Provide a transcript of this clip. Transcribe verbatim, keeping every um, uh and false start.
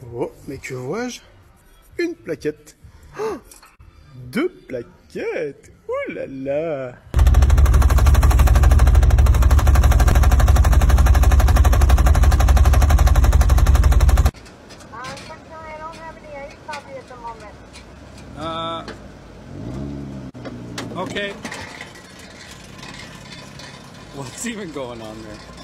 Oh, mais que vois-je? Une plaquette. Oh, deux plaquettes. Ouh là là. Unfortunately, I don't have any ice coffee at the moment. Uh, okay. What's even going on there?